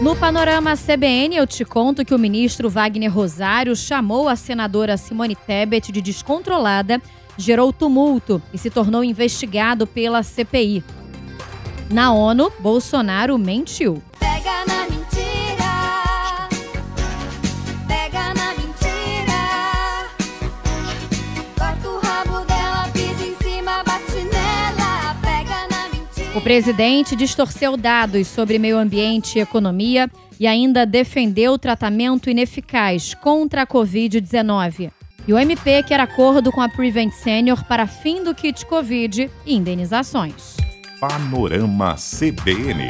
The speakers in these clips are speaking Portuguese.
No Panorama CBN, eu te conto que o ministro Wagner Rosário chamou a senadora Simone Tebet de descontrolada, gerou tumulto e se tornou investigado pela CPI. Na ONU, Bolsonaro mentiu. Pega na mentira, pega na mentira, corta o rabo dela, pisa em cima, bate nela, pega na mentira. O presidente distorceu dados sobre meio ambiente e economia e ainda defendeu o tratamento ineficaz contra a Covid-19. E o MP quer acordo com a Prevent Senior para fim do kit Covid e indenizações. Panorama CBN.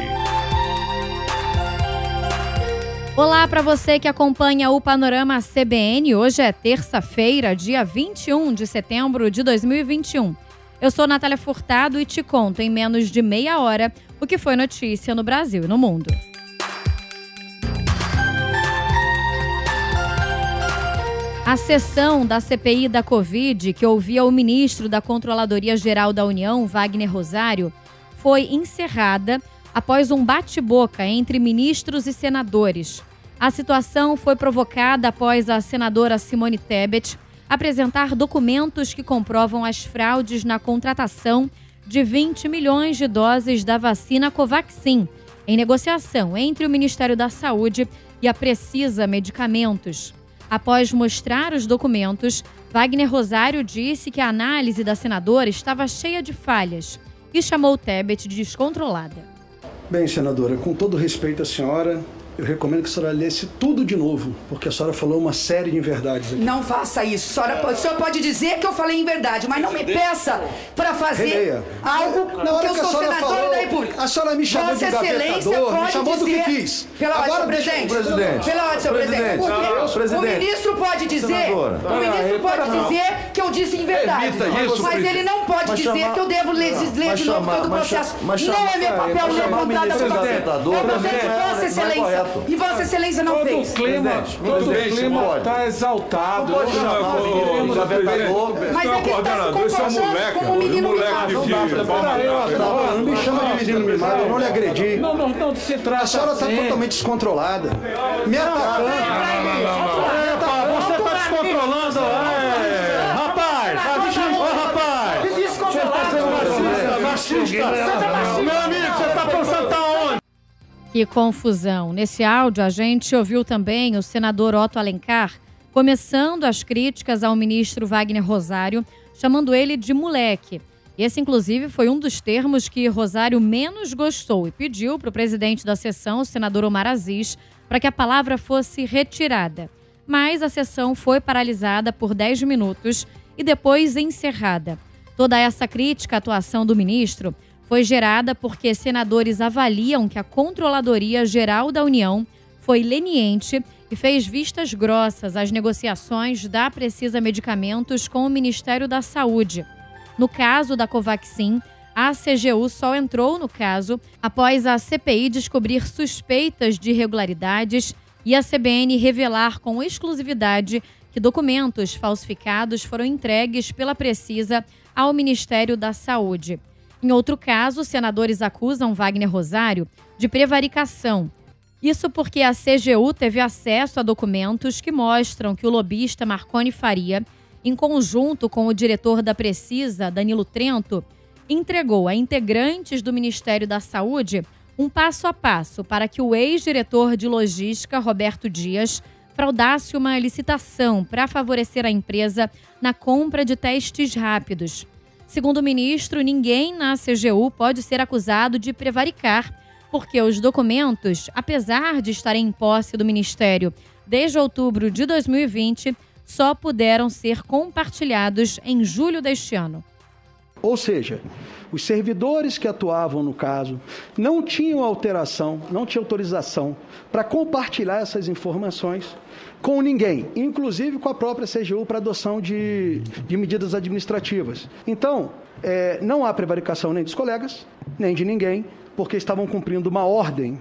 Olá para você que acompanha o Panorama CBN. Hoje é terça-feira, dia 21 de setembro de 2021. Eu sou Natália Furtado e te conto em menos de meia hora o que foi notícia no Brasil e no mundo. A sessão da CPI da Covid, que ouvia o ministro da Controladoria Geral da União, Wagner Rosário, foi encerrada após um bate-boca entre ministros e senadores. A situação foi provocada após a senadora Simone Tebet apresentar documentos que comprovam as fraudes na contratação de 20 milhões de doses da vacina Covaxin, em negociação entre o Ministério da Saúde e a Precisa Medicamentos. Após mostrar os documentos, Wagner Rosário disse que a análise da senadora estava cheia de falhas e chamou Tebet de descontrolada. Bem, senadora, com todo respeito à senhora, eu recomendo que a senhora lesse tudo de novo, porque a senhora falou uma série de inverdades aqui. Não faça isso. O senhor pode dizer que eu falei inverdade, mas não me peça para fazer Releia. algo que eu sou senadora da República. A senhora me chamou de gabetador, me chamou do que quis. Pela ordem, senhor presidente. Pela ordem, senhor presidente. O ministro pode dizer, que eu disse inverdade, mas ele não pode dizer que eu devo ler de novo todo o processo. Não é meu papel ler contrato da votação. É papel de Vossa Excelência. E Vossa Excelência não fez. Todo o clima está exaltado. Mas é que está se comportando como um menino mimado. Não me chama de menino mimado, eu não lhe agredi. Não se trata. A senhora está totalmente descontrolada. Me atacando. Você está descontrolando. Rapaz! Você está sendo machista. Meu amigo, você está pensando tá onde? Que confusão. Nesse áudio, a gente ouviu também o senador Otto Alencar começando as críticas ao ministro Wagner Rosário, chamando ele de moleque. Esse, inclusive, foi um dos termos que Rosário menos gostou e pediu para o presidente da sessão, o senador Omar Aziz, para que a palavra fosse retirada. Mas a sessão foi paralisada por 10 minutos e depois encerrada. Toda essa crítica à atuação do ministro foi gerada porque senadores avaliam que a Controladoria Geral da União foi leniente e fez vistas grossas às negociações da Precisa Medicamentos com o Ministério da Saúde. No caso da Covaxin, a CGU só entrou no caso após a CPI descobrir suspeitas de irregularidades e a CBN revelar com exclusividade que documentos falsificados foram entregues pela Precisa ao Ministério da Saúde. Em outro caso, senadores acusam Wagner Rosário de prevaricação. Isso porque a CGU teve acesso a documentos que mostram que o lobista Marconi Faria, em conjunto com o diretor da Precisa, Danilo Trento, entregou a integrantes do Ministério da Saúde um passo a passo para que o ex-diretor de logística, Roberto Dias, fraudasse uma licitação para favorecer a empresa na compra de testes rápidos. Segundo o ministro, ninguém na CGU pode ser acusado de prevaricar, porque os documentos, apesar de estarem em posse do Ministério desde outubro de 2020, só puderam ser compartilhados em julho deste ano. Ou seja, os servidores que atuavam no caso não tinham autorização para compartilhar essas informações com ninguém, inclusive com a própria CGU para adoção de medidas administrativas. Então, não há prevaricação nem dos colegas, nem de ninguém, porque estavam cumprindo uma ordem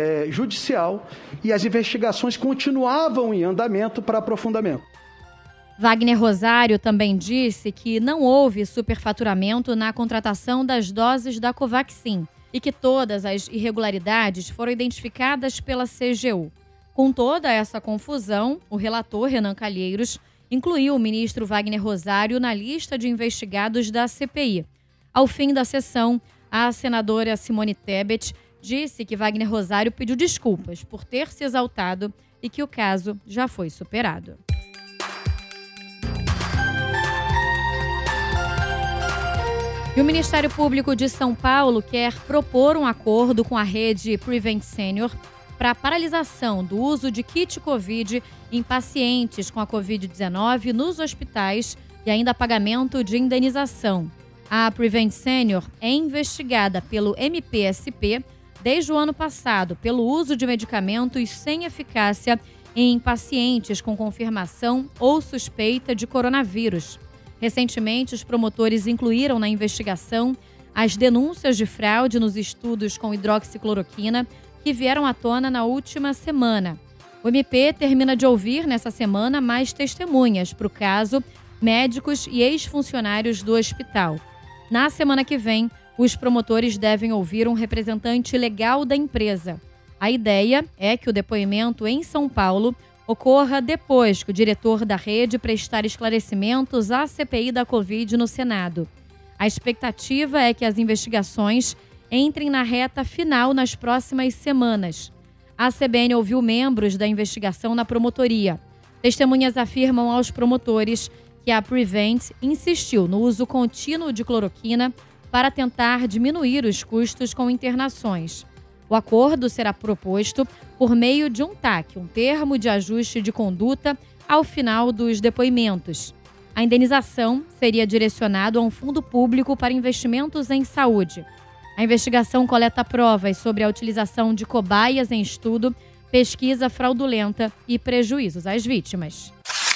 judicial e as investigações continuavam em andamento para aprofundamento. Wagner Rosário também disse que não houve superfaturamento na contratação das doses da Covaxin e que todas as irregularidades foram identificadas pela CGU. Com toda essa confusão, o relator Renan Calheiros incluiu o ministro Wagner Rosário na lista de investigados da CPI. Ao fim da sessão, a senadora Simone Tebet disse que Wagner Rosário pediu desculpas por ter se exaltado e que o caso já foi superado. E o Ministério Público de São Paulo quer propor um acordo com a rede Prevent Senior para a paralisação do uso de kit Covid em pacientes com a Covid-19 nos hospitais e ainda pagamento de indenização. A Prevent Senior é investigada pelo MPSP desde o ano passado pelo uso de medicamentos sem eficácia em pacientes com confirmação ou suspeita de coronavírus. Recentemente, os promotores incluíram na investigação as denúncias de fraude nos estudos com hidroxicloroquina que vieram à tona na última semana. O MP termina de ouvir nessa semana mais testemunhas para o caso, médicos e ex-funcionários do hospital. Na semana que vem, os promotores devem ouvir um representante legal da empresa. A ideia é que o depoimento em São Paulo ocorra depois que o diretor da rede prestar esclarecimentos à CPI da Covid no Senado. A expectativa é que as investigações entrem na reta final nas próximas semanas. A CBN ouviu membros da investigação na promotoria. Testemunhas afirmam aos promotores que a Prevent insistiu no uso contínuo de cloroquina para tentar diminuir os custos com internações. O acordo será proposto por meio de um TAC, um termo de ajuste de conduta, ao final dos depoimentos. A indenização seria direcionada a um fundo público para investimentos em saúde. A investigação coleta provas sobre a utilização de cobaias em estudo, pesquisa fraudulenta e prejuízos às vítimas.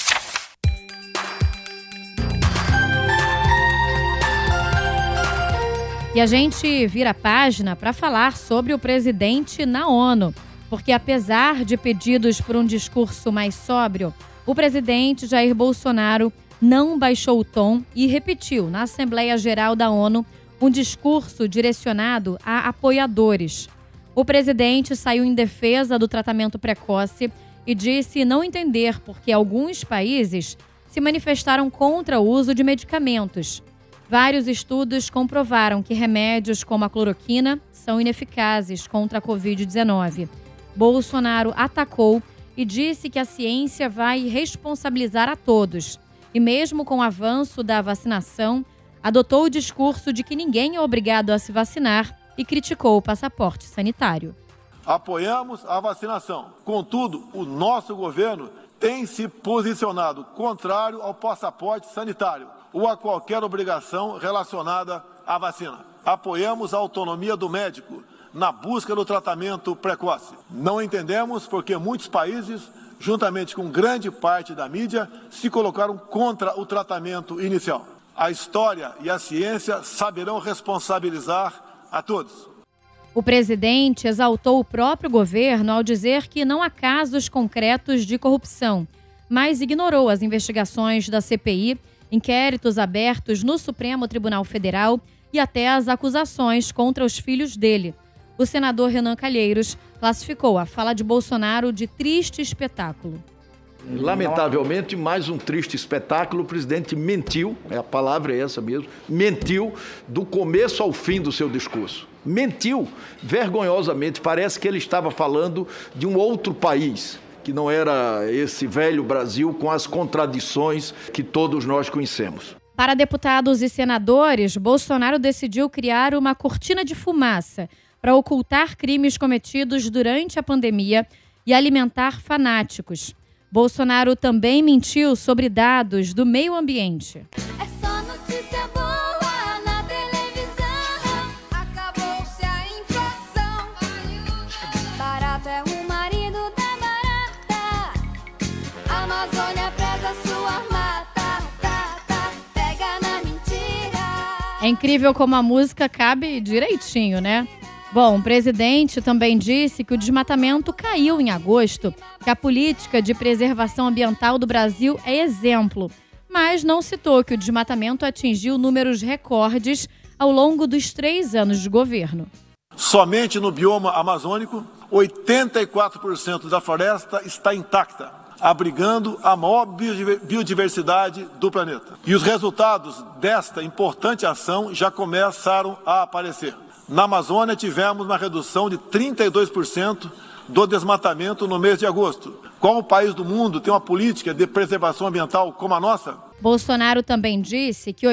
E a gente vira a página para falar sobre o presidente na ONU, porque apesar de pedidos por um discurso mais sóbrio, o presidente Jair Bolsonaro não baixou o tom e repetiu na Assembleia Geral da ONU um discurso direcionado a apoiadores. O presidente saiu em defesa do tratamento precoce e disse não entender por que alguns países se manifestaram contra o uso de medicamentos. Vários estudos comprovaram que remédios como a cloroquina são ineficazes contra a Covid-19. Bolsonaro atacou e disse que a ciência vai responsabilizar a todos. E mesmo com o avanço da vacinação, adotou o discurso de que ninguém é obrigado a se vacinar e criticou o passaporte sanitário. Apoiamos a vacinação. Contudo, o nosso governo tem se posicionado contrário ao passaporte sanitário ou a qualquer obrigação relacionada à vacina. Apoiamos a autonomia do médico na busca do tratamento precoce. Não entendemos porque muitos países, juntamente com grande parte da mídia, se colocaram contra o tratamento inicial. A história e a ciência saberão responsabilizar a todos. O presidente exaltou o próprio governo ao dizer que não há casos concretos de corrupção, mas ignorou as investigações da CPI, inquéritos abertos no Supremo Tribunal Federal e até as acusações contra os filhos dele. O senador Renan Calheiros classificou a fala de Bolsonaro de triste espetáculo. Lamentavelmente, mais um triste espetáculo. O presidente mentiu, a palavra é essa mesmo, mentiu do começo ao fim do seu discurso. Mentiu vergonhosamente, parece que ele estava falando de um outro país, que não era esse velho Brasil com as contradições que todos nós conhecemos. Para deputados e senadores, Bolsonaro decidiu criar uma cortina de fumaça para ocultar crimes cometidos durante a pandemia e alimentar fanáticos. Bolsonaro também mentiu sobre dados do meio ambiente. É só notícia boa na televisão. Acabou-se a inflação. Barato é o marido da barata. A Amazônia preza sua mata. Pega na mentira. É incrível como a música cabe direitinho, né? Bom, o presidente também disse que o desmatamento caiu em agosto, que a política de preservação ambiental do Brasil é exemplo, mas não citou que o desmatamento atingiu números recordes ao longo dos 3 anos de governo. Somente no bioma amazônico, 84% da floresta está intacta, abrigando a maior biodiversidade do planeta. E os resultados desta importante ação já começaram a aparecer. Na Amazônia, tivemos uma redução de 32% do desmatamento no mês de agosto. Qual país do mundo tem uma política de preservação ambiental como a nossa? Bolsonaro também disse que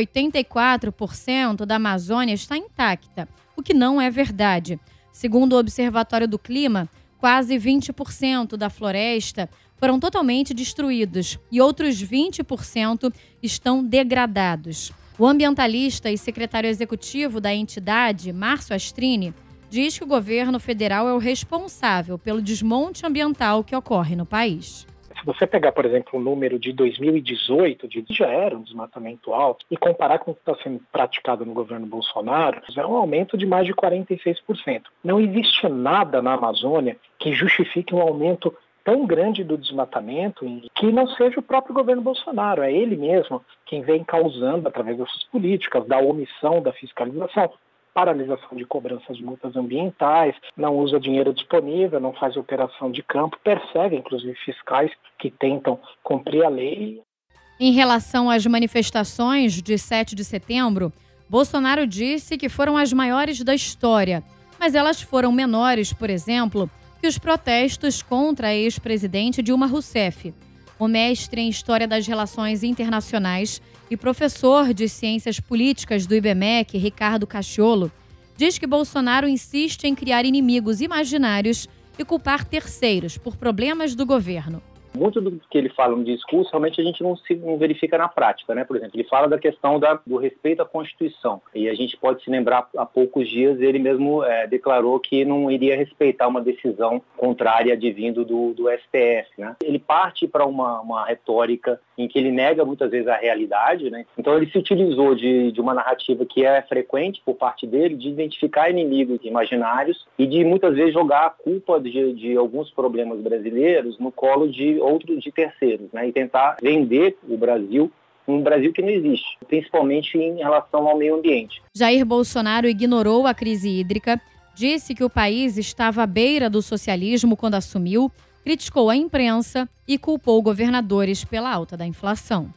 84% da Amazônia está intacta, o que não é verdade. Segundo o Observatório do Clima, quase 20% da floresta foram totalmente destruídos e outros 20% estão degradados. O ambientalista e secretário executivo da entidade, Márcio Astrini, diz que o governo federal é o responsável pelo desmonte ambiental que ocorre no país. Se você pegar, por exemplo, o número de 2018, já era um desmatamento alto, e comparar com o que está sendo praticado no governo Bolsonaro, é um aumento de mais de 46%. Não existe nada na Amazônia que justifique um aumento tão grande do desmatamento que não seja o próprio governo Bolsonaro. É ele mesmo quem vem causando, através dessas políticas, da omissão da fiscalização, paralisação de cobranças de multas ambientais, não usa dinheiro disponível, não faz operação de campo, persegue, inclusive, fiscais que tentam cumprir a lei. Em relação às manifestações de 7 de setembro, Bolsonaro disse que foram as maiores da história, mas elas foram menores, por exemplo, que os protestos contra a ex-presidente Dilma Rousseff. O mestre em História das Relações Internacionais e professor de Ciências Políticas do IBMEC, Ricardo Cacciolo, diz que Bolsonaro insiste em criar inimigos imaginários e culpar terceiros por problemas do governo. Muito do que ele fala no discurso, realmente a gente não verifica na prática, né? Por exemplo, ele fala da questão do respeito à Constituição. E a gente pode se lembrar, há poucos dias, ele mesmo declarou que não iria respeitar uma decisão contrária advindo do STF, né? Ele parte para uma retórica em que ele nega muitas vezes a realidade, né? Então ele se utilizou de uma narrativa que é frequente por parte dele, de identificar inimigos imaginários e de muitas vezes jogar a culpa de alguns problemas brasileiros no colo de terceiros, né? E tentar vender o Brasil, um Brasil que não existe, principalmente em relação ao meio ambiente. Jair Bolsonaro ignorou a crise hídrica, disse que o país estava à beira do socialismo quando assumiu, criticou a imprensa e culpou governadores pela alta da inflação.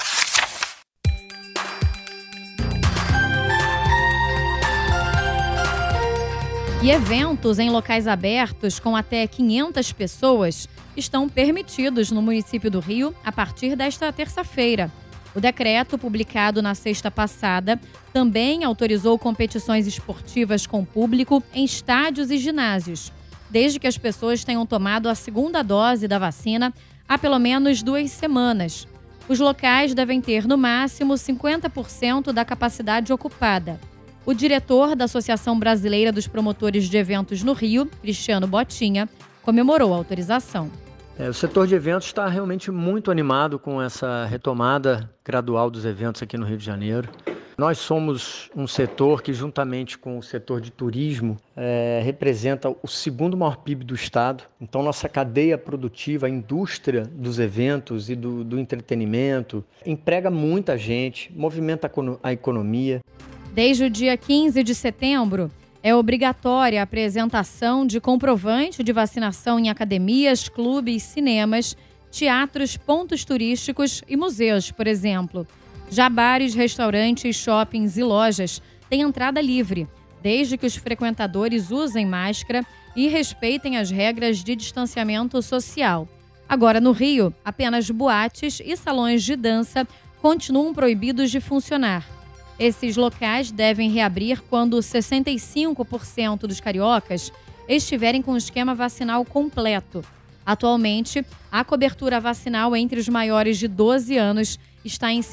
E eventos em locais abertos com até 500 pessoas estão permitidos no município do Rio a partir desta terça-feira. O decreto, publicado na sexta passada, também autorizou competições esportivas com público em estádios e ginásios, desde que as pessoas tenham tomado a segunda dose da vacina há pelo menos 2 semanas. Os locais devem ter, no máximo, 50% da capacidade ocupada. O diretor da Associação Brasileira dos Promotores de Eventos no Rio, Cristiano Botinha, comemorou a autorização. O setor de eventos está realmente muito animado com essa retomada gradual dos eventos aqui no Rio de Janeiro. Nós somos um setor que, juntamente com o setor de turismo, representa o segundo maior PIB do estado. Então, nossa cadeia produtiva, a indústria dos eventos e do entretenimento, emprega muita gente, movimenta a economia. Desde o dia 15 de setembro, é obrigatória a apresentação de comprovante de vacinação em academias, clubes, cinemas, teatros, pontos turísticos e museus, por exemplo. Já bares, restaurantes, shoppings e lojas têm entrada livre, desde que os frequentadores usem máscara e respeitem as regras de distanciamento social. Agora, no Rio, apenas boates e salões de dança continuam proibidos de funcionar. Esses locais devem reabrir quando 65% dos cariocas estiverem com o esquema vacinal completo. Atualmente, a cobertura vacinal entre os maiores de 12 anos está em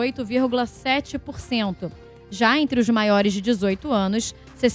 58,7%. Já entre os maiores de 18 anos,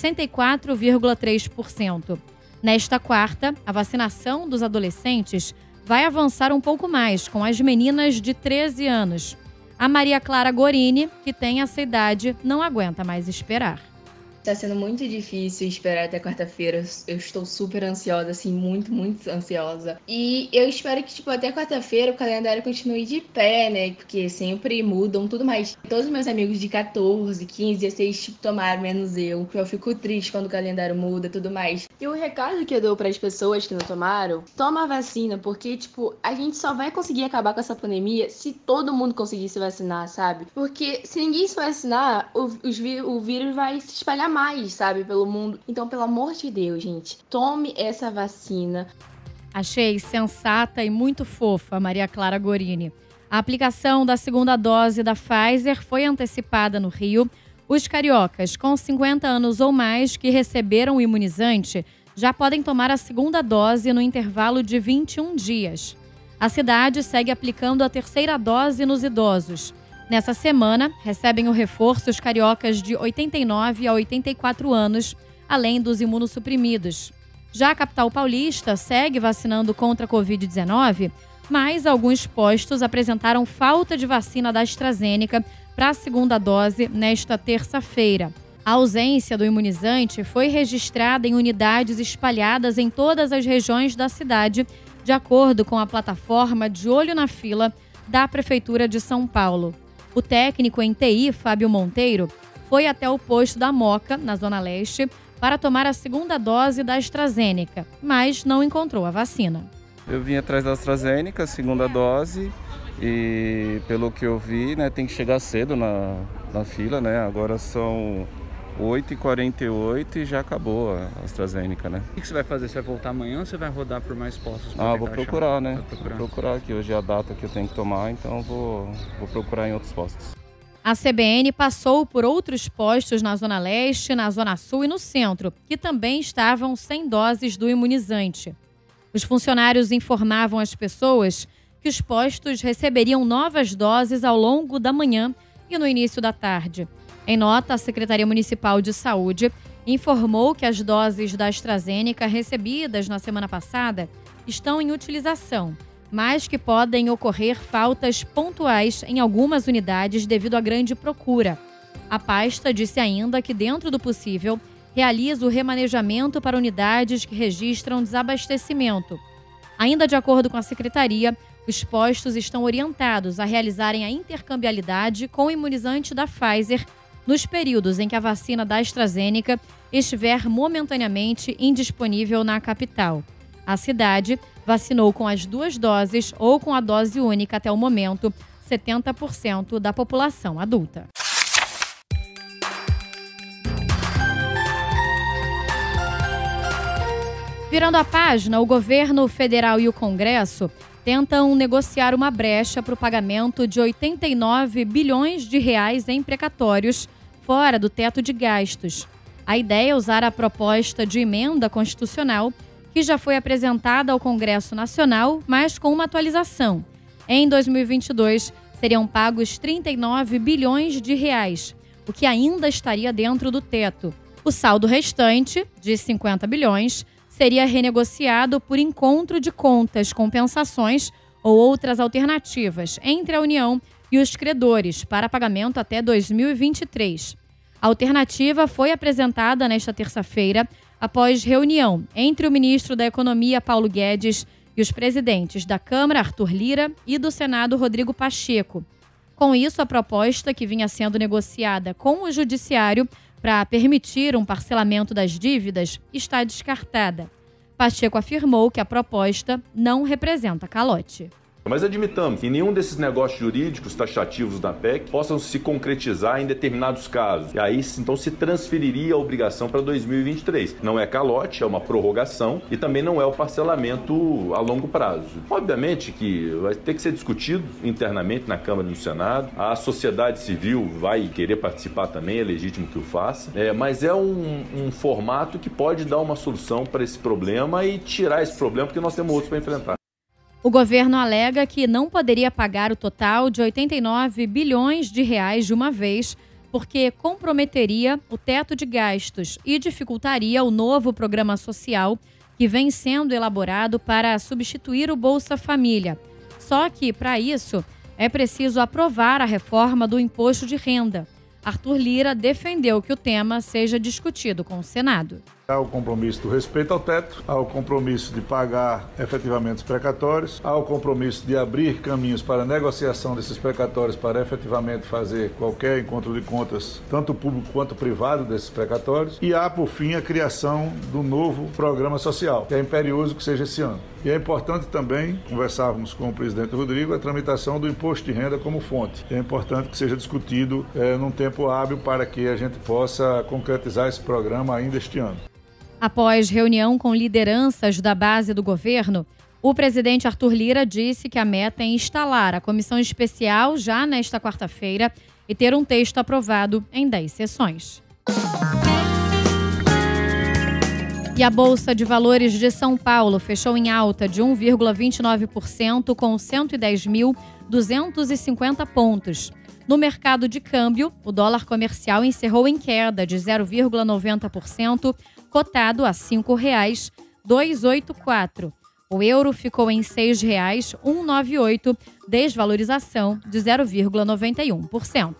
64,3%. Nesta quarta, a vacinação dos adolescentes vai avançar um pouco mais com as meninas de 13 anos. A Maria Clara Gorini, que tem essa idade, não aguenta mais esperar. Tá sendo muito difícil esperar até quarta-feira. Eu estou super ansiosa, assim, muito, muito ansiosa. E eu espero que, tipo, até quarta-feira o calendário continue de pé, né? Porque sempre mudam tudo mais. Todos os meus amigos de 14, 15, 16, tipo, tomaram, menos eu. Eu fico triste quando o calendário muda e tudo mais. E o recado que eu dou para as pessoas que não tomaram, toma a vacina, porque, tipo, a gente só vai conseguir acabar com essa pandemia se todo mundo conseguir se vacinar, sabe? Porque se ninguém se vacinar, o vírus vai se espalhar mais, sabe, pelo mundo. Então, pelo amor de Deus, gente, tome essa vacina. Achei sensata e muito fofa, Maria Clara Gorini. A aplicação da segunda dose da Pfizer foi antecipada no Rio. Os cariocas com 50 anos ou mais que receberam o imunizante já podem tomar a segunda dose no intervalo de 21 dias. A cidade segue aplicando a terceira dose nos idosos. Nessa semana, recebem o reforço os cariocas de 89 a 84 anos, além dos imunossuprimidos. Já a capital paulista segue vacinando contra a Covid-19, mas alguns postos apresentaram falta de vacina da AstraZeneca para a segunda dose nesta terça-feira. A ausência do imunizante foi registrada em unidades espalhadas em todas as regiões da cidade, de acordo com a plataforma De Olho na Fila da Prefeitura de São Paulo. O técnico em TI, Fábio Monteiro, foi até o posto da Moca, na Zona Leste, para tomar a segunda dose da AstraZeneca, mas não encontrou a vacina. Eu vim atrás da AstraZeneca, segunda dose, e pelo que eu vi, né, tem que chegar cedo na fila, né? Agora são 8h48 e já acabou a AstraZeneca, né? O que você vai fazer? Você vai voltar amanhã ou você vai rodar por mais postos? Vou procurar, né? Vou procurar aqui. Hoje é a data que eu tenho que tomar, então vou procurar em outros postos. A CBN passou por outros postos na Zona Leste, na Zona Sul e no Centro, que também estavam sem doses do imunizante. Os funcionários informavam às pessoas que os postos receberiam novas doses ao longo da manhã e no início da tarde. Em nota, a Secretaria Municipal de Saúde informou que as doses da AstraZeneca recebidas na semana passada estão em utilização, mas que podem ocorrer faltas pontuais em algumas unidades devido à grande procura. A pasta disse ainda que, dentro do possível, realiza o remanejamento para unidades que registram desabastecimento. Ainda de acordo com a Secretaria, os postos estão orientados a realizarem a intercambiabilidade com o imunizante da Pfizer nos períodos em que a vacina da AstraZeneca estiver momentaneamente indisponível na capital. A cidade vacinou com as 2 doses ou com a dose única até o momento 70% da população adulta. Virando a página, o governo federal e o Congresso tentam negociar uma brecha para o pagamento de 89 bilhões de reais em precatórios fora do teto de gastos. A ideia é usar a proposta de emenda constitucional que já foi apresentada ao Congresso Nacional, mas com uma atualização. Em 2022, seriam pagos 39 bilhões de reais, o que ainda estaria dentro do teto. O saldo restante, de 50 bilhões, seria renegociado por encontro de contas, compensações ou outras alternativas entre a União e os credores para pagamento até 2023. A alternativa foi apresentada nesta terça-feira após reunião entre o ministro da Economia, Paulo Guedes, e os presidentes da Câmara, Arthur Lira, e do Senado, Rodrigo Pacheco. Com isso, a proposta, que vinha sendo negociada com o Judiciário para permitir um parcelamento das dívidas, está descartada. Pacheco afirmou que a proposta não representa calote. Mas admitamos que nenhum desses negócios jurídicos taxativos da PEC possam se concretizar em determinados casos. E aí, então, se transferiria a obrigação para 2023. Não é calote, é uma prorrogação e também não é o parcelamento a longo prazo. Obviamente que vai ter que ser discutido internamente na Câmara e no Senado. A sociedade civil vai querer participar também, é legítimo que o faça. Mas é um formato que pode dar uma solução para esse problema e tirar esse problema, porque nós temos outros para enfrentar. O governo alega que não poderia pagar o total de 89 bilhões de reais de uma vez, porque comprometeria o teto de gastos e dificultaria o novo programa social que vem sendo elaborado para substituir o Bolsa Família. Só que, para isso, é preciso aprovar a reforma do imposto de renda. Arthur Lira defendeu que o tema seja discutido com o Senado. Há o compromisso do respeito ao teto, há o compromisso de pagar efetivamente os precatórios, há o compromisso de abrir caminhos para a negociação desses precatórios para efetivamente fazer qualquer encontro de contas, tanto público quanto privado desses precatórios, e há, por fim, a criação do novo programa social, que é imperioso que seja esse ano. E é importante também conversarmos com o presidente Rodrigo a tramitação do imposto de renda como fonte. É importante que seja discutido num tempo hábil para que a gente possa concretizar esse programa ainda este ano. Após reunião com lideranças da base do governo, o presidente Arthur Lira disse que a meta é instalar a comissão especial já nesta quarta-feira e ter um texto aprovado em 10 sessões. E a Bolsa de Valores de São Paulo fechou em alta de 1,29% com 110.250 pontos. No mercado de câmbio, o dólar comercial encerrou em queda de 0,90%, cotado a R$ 5,284. O euro ficou em R$ 6,198, desvalorização de 0,91%.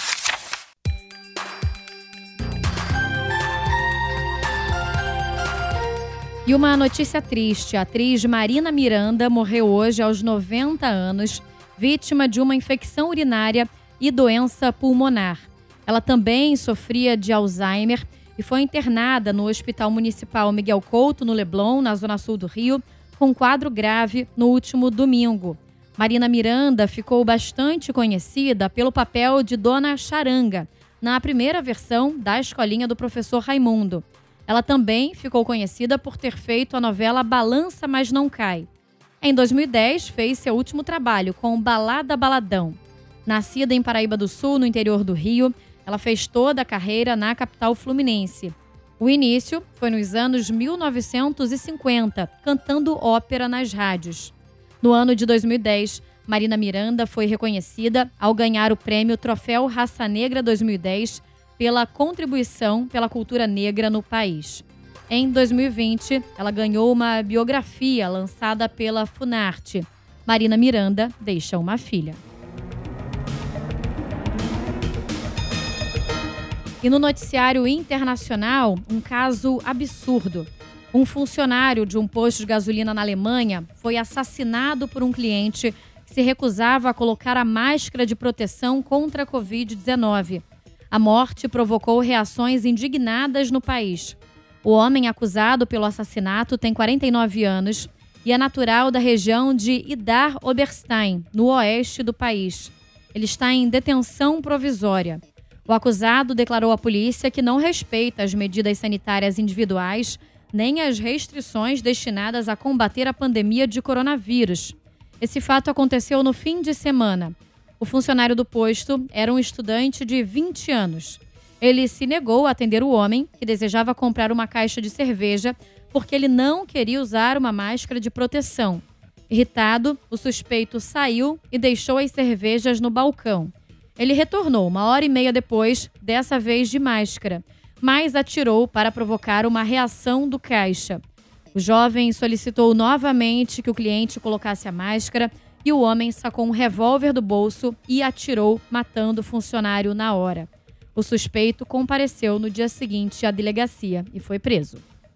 E uma notícia triste: a atriz Marina Miranda morreu hoje aos 90 anos, vítima de uma infecção urinária e doença pulmonar. Ela também sofria de Alzheimer e foi internada no Hospital Municipal Miguel Couto, no Leblon, na zona sul do Rio, com quadro grave no último domingo. Marina Miranda ficou bastante conhecida pelo papel de Dona Charanga, na primeira versão da Escolinha do Professor Raimundo. Ela também ficou conhecida por ter feito a novela Balança Mas Não Cai. Em 2010, fez seu último trabalho com Balada Baladão. Nascida em Paraíba do Sul, no interior do Rio, ela fez toda a carreira na capital fluminense. O início foi nos anos 1950, cantando ópera nas rádios. No ano de 2010, Marina Miranda foi reconhecida ao ganhar o prêmio Troféu Raça Negra 2010 pela contribuição pela cultura negra no país. Em 2020, ela ganhou uma biografia lançada pela Funarte. Marina Miranda deixa uma filha. E no noticiário internacional, um caso absurdo. Um funcionário de um posto de gasolina na Alemanha foi assassinado por um cliente que se recusava a colocar a máscara de proteção contra a Covid-19. A morte provocou reações indignadas no país. O homem acusado pelo assassinato tem 49 anos e é natural da região de Idar Oberstein, no oeste do país. Ele está em detenção provisória. O acusado declarou à polícia que não respeita as medidas sanitárias individuais nem as restrições destinadas a combater a pandemia de coronavírus. Esse fato aconteceu no fim de semana. O funcionário do posto era um estudante de 20 anos. Ele se negou a atender o homem, que desejava comprar uma caixa de cerveja, porque ele não queria usar uma máscara de proteção. Irritado, o suspeito saiu e deixou as cervejas no balcão. Ele retornou 1h30 depois, dessa vez de máscara, mas atirou para provocar uma reação do caixa. O jovem solicitou novamente que o cliente colocasse a máscara e o homem sacou um revólver do bolso e atirou, matando o funcionário na hora. O suspeito compareceu no dia seguinte à delegacia e foi preso.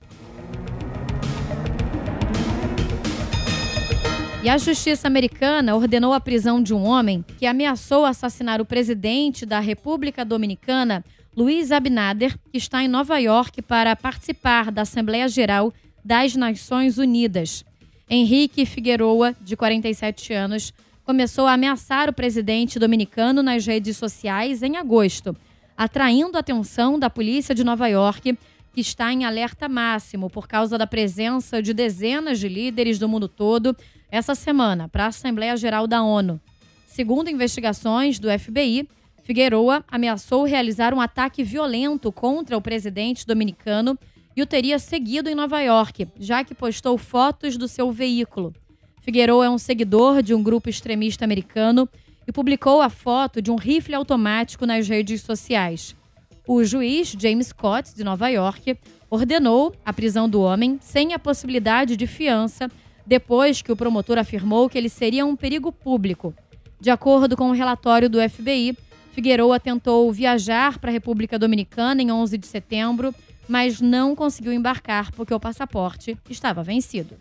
E a justiça americana ordenou a prisão de um homem que ameaçou assassinar o presidente da República Dominicana, Luiz Abinader, que está em Nova York para participar da Assembleia Geral das Nações Unidas. Henrique Figueroa, de 47 anos, começou a ameaçar o presidente dominicano nas redes sociais em agosto, atraindo a atenção da polícia de Nova York, que está em alerta máximo por causa da presença de dezenas de líderes do mundo todo essa semana para a Assembleia Geral da ONU. Segundo investigações do FBI, Figueroa ameaçou realizar um ataque violento contra o presidente dominicano e o teria seguido em Nova York, já que postou fotos do seu veículo. Figueroa é um seguidor de um grupo extremista americano e publicou a foto de um rifle automático nas redes sociais. O juiz James Scott, de Nova York, ordenou a prisão do homem sem a possibilidade de fiança, depois que o promotor afirmou que ele seria um perigo público. De acordo com o relatório do FBI, Figueroa tentou viajar para a República Dominicana em 11 de setembro, mas não conseguiu embarcar porque o passaporte estava vencido.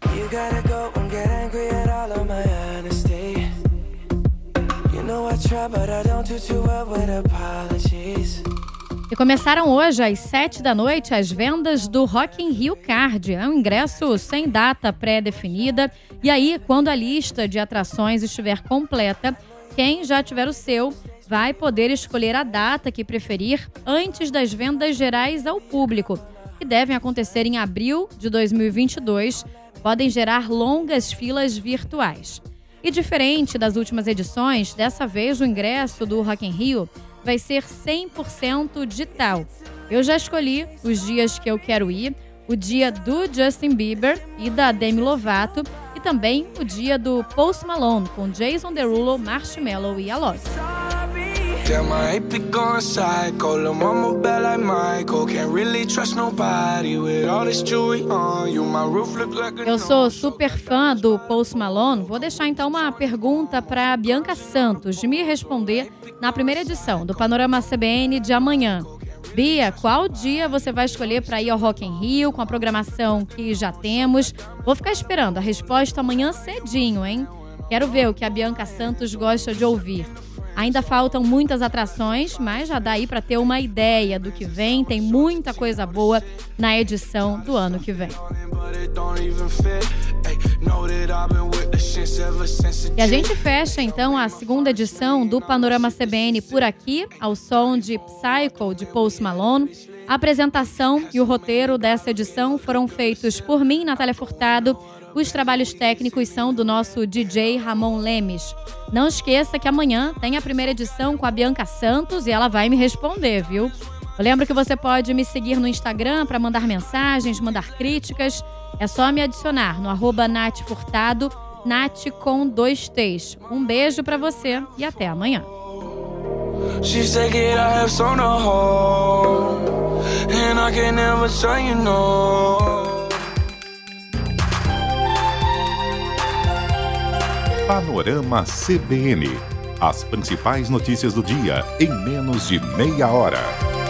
E começaram hoje, às 7 da noite, as vendas do Rock in Rio Card. É um ingresso sem data pré-definida. E aí, quando a lista de atrações estiver completa, quem já tiver o seu vai poder escolher a data que preferir antes das vendas gerais ao público, que devem acontecer em abril de 2022. Podem gerar longas filas virtuais. E diferente das últimas edições, dessa vez o ingresso do Rock in Rio vai ser 100% digital. Eu já escolhi os dias que eu quero ir, o dia do Justin Bieber e da Demi Lovato e também o dia do Post Malone com Jason Derulo, Marshmello e Alok. Eu sou super fã do Post Malone. Vou deixar então uma pergunta para Bianca Santos de me responder na primeira edição do Panorama CBN de amanhã. Bia, qual dia você vai escolher para ir ao Rock in Rio com a programação que já temos? Vou ficar esperando a resposta amanhã cedinho, hein? Quero ver o que a Bianca Santos gosta de ouvir. Ainda faltam muitas atrações, mas já dá aí para ter uma ideia do que vem. Tem muita coisa boa na edição do ano que vem. E a gente fecha então a segunda edição do Panorama CBN por aqui, ao som de Psycho de Post Malone. A apresentação e o roteiro dessa edição foram feitos por mim, Natália Furtado. Os trabalhos técnicos são do nosso DJ Ramon Lemes. Não esqueça que amanhã tem a primeira edição com a Bianca Santos e ela vai me responder, viu? Eu lembro que você pode me seguir no Instagram para mandar mensagens, mandar críticas. É só me adicionar no @NathFurtado, Nath com 2 T's. Um beijo para você e até amanhã. Panorama CBN. As principais notícias do dia em menos de meia hora.